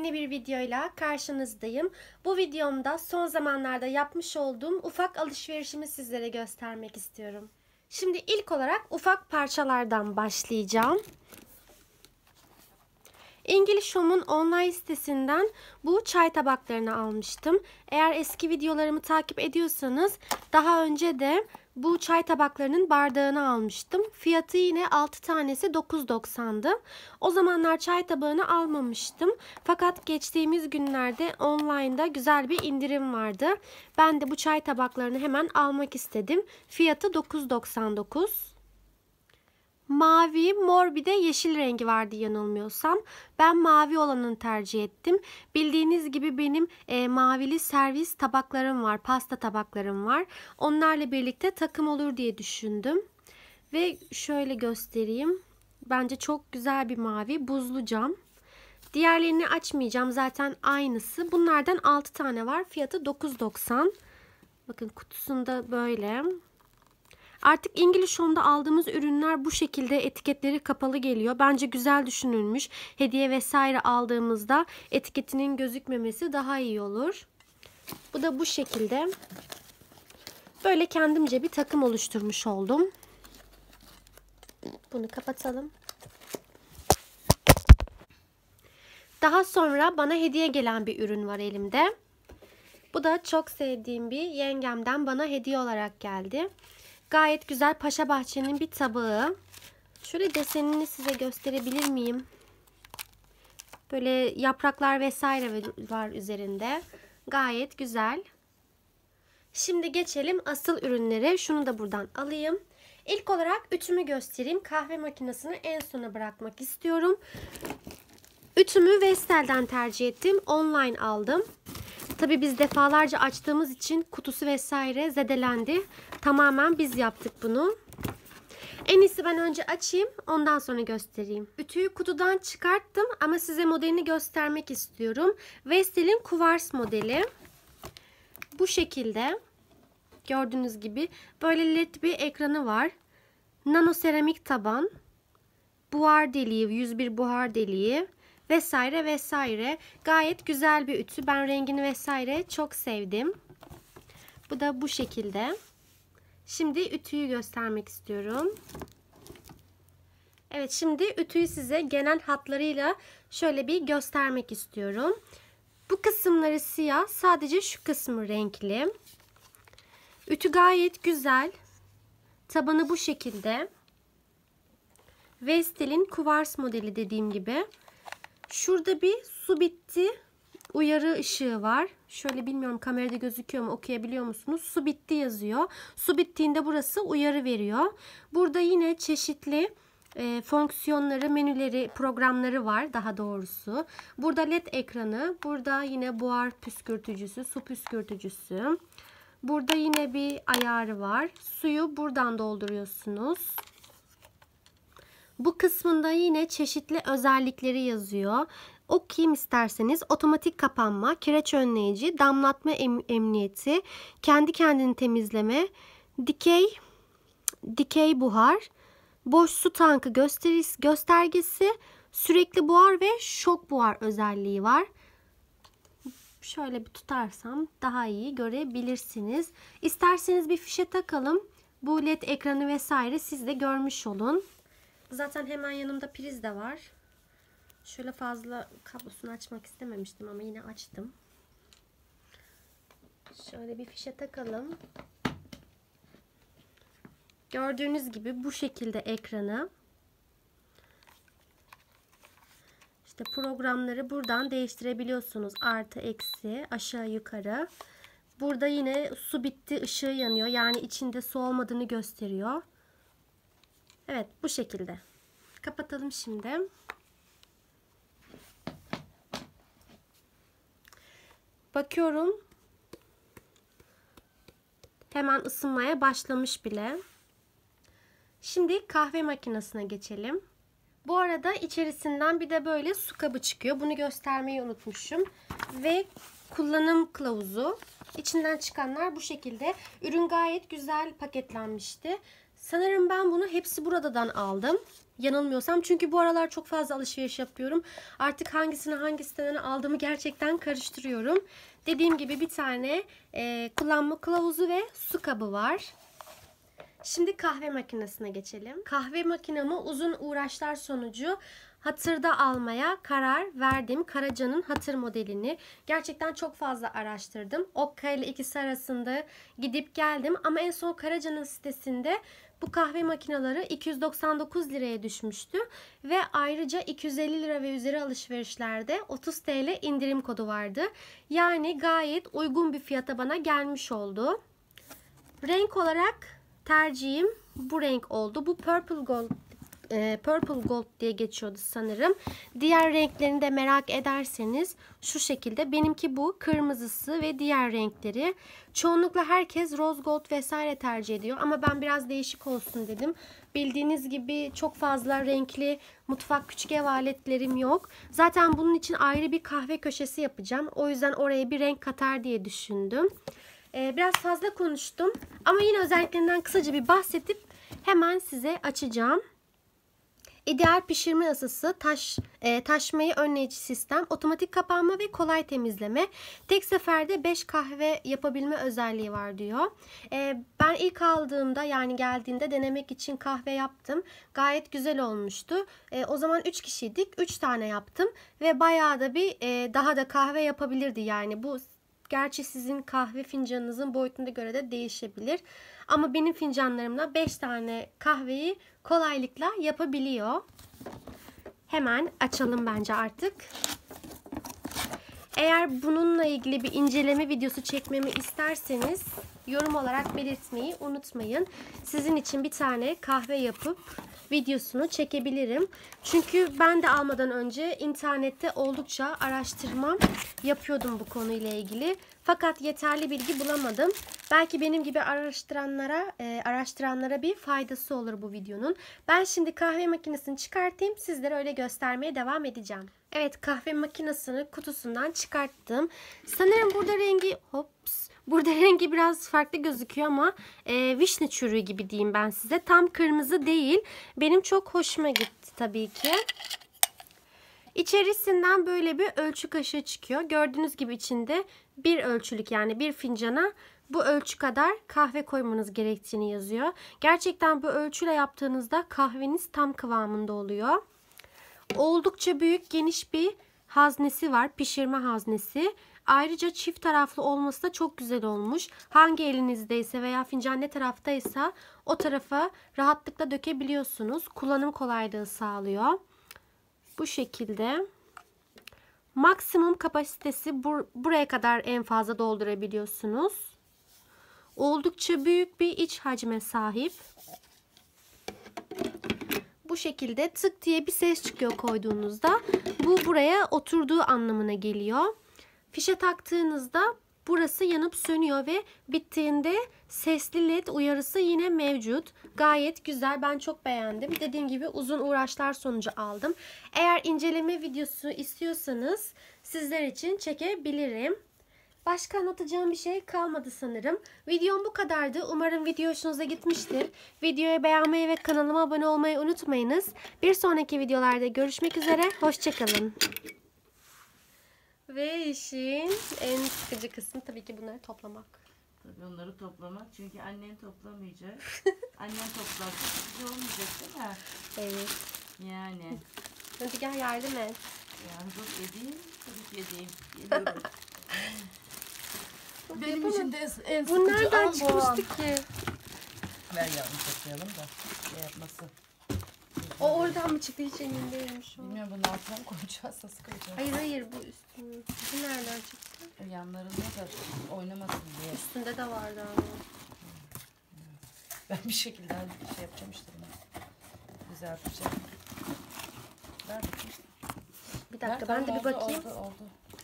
yeni bir videoyla karşınızdayım. Bu videomda son zamanlarda yapmış olduğum ufak alışverişimi sizlere göstermek istiyorum. Şimdi ilk olarak ufak parçalardan başlayacağım. English Home'un online sitesinden bu çay tabaklarını almıştım. Eğer eski videolarımı takip ediyorsanız daha önce de bu çay tabaklarının bardağını almıştım. Fiyatı yine 6 tanesi 9.90'dı. O zamanlar çay tabağını almamıştım. Fakat geçtiğimiz günlerde online'da güzel bir indirim vardı. Ben de bu çay tabaklarını hemen almak istedim. Fiyatı 9.99. Mavi, mor bir de yeşil rengi vardı yanılmıyorsam. Ben mavi olanını tercih ettim. Bildiğiniz gibi benim mavili servis tabaklarım var, pasta tabaklarım var. Onlarla birlikte takım olur diye düşündüm. Ve şöyle göstereyim. Bence çok güzel bir mavi, buzlu cam. Diğerlerini açmayacağım, zaten aynısı. Bunlardan 6 tane var. Fiyatı 9.90. Bakın kutusunda böyle. Artık English Home'da aldığımız ürünler bu şekilde etiketleri kapalı geliyor. Bence güzel düşünülmüş. Hediye vesaire aldığımızda etiketinin gözükmemesi daha iyi olur. Bu da bu şekilde. Böyle kendimce bir takım oluşturmuş oldum. Bunu kapatalım. Daha sonra bana hediye gelen bir ürün var elimde. Bu da çok sevdiğim bir yengemden bana hediye olarak geldi. Gayet güzel Paşabahçe'nin bir tabağı. Şöyle desenini size gösterebilir miyim? Böyle yapraklar vesaire var üzerinde. Gayet güzel. Şimdi geçelim asıl ürünlere. Şunu da buradan alayım. İlk olarak ütümü göstereyim. Kahve makinesini en sona bırakmak istiyorum. Ütümü Vestel'den tercih ettim. Online aldım. Tabii biz defalarca açtığımız için kutusu vesaire zedelendi. Tamamen biz yaptık bunu. En iyisi ben önce açayım, ondan sonra göstereyim. Ütüyü kutudan çıkarttım ama size modelini göstermek istiyorum. Vestel'in Kuvars modeli. Bu şekilde. Gördüğünüz gibi böyle led bir ekranı var. Nano seramik taban. Buhar deliği, 101 buhar deliği. Vesaire vesaire. Gayet güzel bir ütü. Ben rengini vesaire çok sevdim. Bu da bu şekilde. Şimdi ütüyü göstermek istiyorum. Evet, şimdi ütüyü size genel hatlarıyla şöyle bir göstermek istiyorum. Bu kısımları siyah. Sadece şu kısmı renkli. Ütü gayet güzel. Tabanı bu şekilde. Vestel'in Kuvars modeli dediğim gibi. Şurada bir su bitti uyarı ışığı var. Şöyle bilmiyorum kamerada gözüküyor mu, okuyabiliyor musunuz? Su bitti yazıyor. Su bittiğinde burası uyarı veriyor. Burada yine çeşitli fonksiyonları, menüleri, programları var daha doğrusu. Burada led ekranı, burada yine buhar püskürtücüsü, su püskürtücüsü. Burada yine bir ayarı var. Suyu buradan dolduruyorsunuz. Bu kısmında yine çeşitli özellikleri yazıyor. Okuyayım isterseniz. Otomatik kapanma, kireç önleyici, damlatma emniyeti, kendi kendini temizleme, dikey buhar, boş su tankı göstergesi, sürekli buhar ve şok buhar özelliği var. Şöyle bir tutarsam daha iyi görebilirsiniz. İsterseniz bir fişe takalım. Bu led ekranı vesaire siz de görmüş olun. Zaten hemen yanımda priz de var. Şöyle fazla kablosunu açmak istememiştim ama yine açtım. Şöyle bir fişe takalım. Gördüğünüz gibi bu şekilde ekranı. İşte programları buradan değiştirebiliyorsunuz. Artı, eksi, aşağı, yukarı. Burada yine su bitti ışığı yanıyor. Yani içinde su olmadığını gösteriyor. Evet, bu şekilde. Kapatalım şimdi. Bakıyorum. Hemen ısınmaya başlamış bile. Şimdi kahve makinesine geçelim. Bu arada içerisinden bir de böyle su kabı çıkıyor. Bunu göstermeyi unutmuşum. Ve kullanım kılavuzu. İçinden çıkanlar bu şekilde. Ürün gayet güzel paketlenmişti. Sanırım ben bunu hepsi buradan aldım. Yanılmıyorsam. Çünkü bu aralar çok fazla alışveriş yapıyorum. Artık hangi siteden aldığımı gerçekten karıştırıyorum. Dediğim gibi bir tane kullanma kılavuzu ve su kabı var. Şimdi kahve makinesine geçelim. Kahve makinamı uzun uğraşlar sonucu hatırda almaya karar verdim. Karaca'nın hatır modelini. Gerçekten çok fazla araştırdım. Okka ile ikisi arasında gidip geldim. Ama en son Karaca'nın sitesinde bu kahve makineleri 299 liraya düşmüştü. Ve ayrıca 250 lira ve üzeri alışverişlerde 30 TL indirim kodu vardı. Yani gayet uygun bir fiyata bana gelmiş oldu. Renk olarak tercihim bu renk oldu. Bu Purple Gold diye geçiyordu sanırım. Diğer renklerini de merak ederseniz şu şekilde. Benimki bu kırmızısı ve diğer renkleri. Çoğunlukla herkes Rose Gold vesaire tercih ediyor. Ama ben biraz değişik olsun dedim. Bildiğiniz gibi çok fazla renkli mutfak küçük ev aletlerim yok. Zaten bunun için ayrı bir kahve köşesi yapacağım. O yüzden oraya bir renk katar diye düşündüm. Biraz fazla konuştum ama yine özelliklerinden kısaca bir bahsedip hemen size açacağım. İdeal pişirme ısısı, taşmayı önleyici sistem, otomatik kapanma ve kolay temizleme. Tek seferde 5 kahve yapabilme özelliği var diyor. Ben ilk aldığımda yani geldiğinde denemek için kahve yaptım. Gayet güzel olmuştu. O zaman 3 kişiydik. 3 tane yaptım ve bayağı da bir daha da kahve yapabilirdi yani bu. Gerçi sizin kahve fincanınızın boyutuna göre de değişebilir. Ama benim fincanlarımla 5 tane kahveyi kolaylıkla yapabiliyor. Hemen açalım bence artık. Eğer bununla ilgili bir inceleme videosu çekmemi isterseniz yorum olarak belirtmeyi unutmayın. Sizin için bir tane kahve yapıp videosunu çekebilirim. Çünkü ben de almadan önce internette oldukça araştırma yapıyordum bu konuyla ilgili. Fakat yeterli bilgi bulamadım. Belki benim gibi araştıranlara bir faydası olur bu videonun. Ben şimdi kahve makinesini çıkartayım. Sizlere öyle göstermeye devam edeceğim. Evet, kahve makinesini kutusundan çıkarttım. Sanırım burada rengi biraz farklı gözüküyor ama vişne çürüğü gibi diyeyim ben size. Tam kırmızı değil. Benim çok hoşuma gitti tabii ki. İçerisinden böyle bir ölçü kaşığı çıkıyor. Gördüğünüz gibi içinde bir ölçülük yani bir fincana bu ölçü kadar kahve koymanız gerektiğini yazıyor. Gerçekten bu ölçüyle yaptığınızda kahveniz tam kıvamında oluyor. Oldukça büyük, geniş bir haznesi var. Pişirme haznesi. Ayrıca çift taraflı olması da çok güzel olmuş. Hangi elinizdeyse veya fincan ne taraftaysa o tarafa rahatlıkla dökebiliyorsunuz. Kullanım kolaylığı sağlıyor. Bu şekilde. Maksimum kapasitesi buraya kadar en fazla doldurabiliyorsunuz. Oldukça büyük bir iç hacme sahip. Bu şekilde tık diye bir ses çıkıyor koyduğunuzda. Bu buraya oturduğu anlamına geliyor. Fişe taktığınızda burası yanıp sönüyor ve bittiğinde sesli led uyarısı yine mevcut. Gayet güzel. Ben çok beğendim. Dediğim gibi uzun uğraşlar sonucu aldım. Eğer inceleme videosu istiyorsanız sizler için çekebilirim. Başka anlatacağım bir şey kalmadı sanırım. Videom bu kadardı. Umarım video hoşunuza gitmiştir. Videoyu beğenmeyi ve kanalıma abone olmayı unutmayınız. Bir sonraki videolarda görüşmek üzere. Hoşçakalın. Ve işin en sıkıcı kısmı tabii ki bunları toplamak. Tabii onları toplamak. Çünkü annen toplamayacak. Annen toplarsa sıkıcı olmayacak değil mi? Evet. Yani. Hadi gel yardım et. Yardım edeyim. Tabii edeyim. Geliyorum. Benim için de en sıkıcı Bu nereden an bu an. çıkmıştı ki? Ver yavrum toplayalım da şey yapması. O oradan mı çıktı hiç emin değilim şu an. Bilmiyorum bunun altına mı koyacağız nasıl koyacağız? Hayır bu üstünde. Bu nereden çıktı? Yanlarında da oynamasın diye. Üstünde de vardı ama. Ben bir şekilde şey yapacağım işte bunu. Güzel yapacağım. Ver bakayım. Bir dakika Ver, ben de tamam, bir bakayım. Oldu.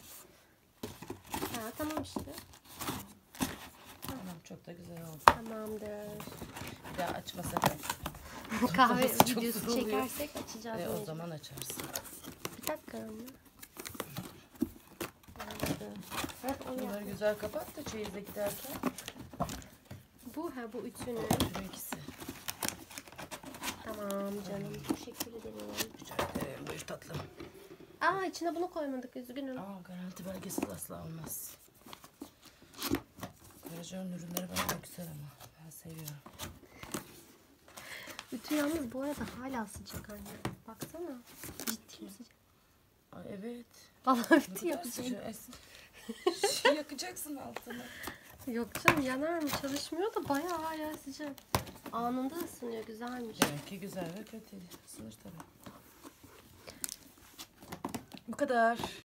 Ha, tamam işte. Tamam çok da güzel oldu. Tamamdır. Bir daha açma sakın. Kahve Çok videosu zor oluyor. çekersek açacağız. O zaman açarsın. Bir dakika anne. Evet, onu Bunları yap. güzel kapat da çeyize giderken. Bu üçünü. Şu ikisi. Tamam. Tamam canım. Teşekkür ederim. Rica ederim. Buyur tatlım. Aa, içine bunu koymadık, üzgünüm. Garanti belgesiz asla olmaz. Karacan'ın ürünleri bana çok güzel ama. Ben seviyorum. Ütü yalnız bu arada hala sıcak anne. Baksana. Ciddi mi sıcak? Ay evet. Vallahi ütü Ne kadar yapacağım. sıcak Esin. Yakacaksın altını. Yok canım, yanar mı? Çalışmıyor da bayağı hala sıcak. Anında ısınıyor, güzelmiş. Demek ki güzel ve kötü. Sınır tabii. Bu kadar.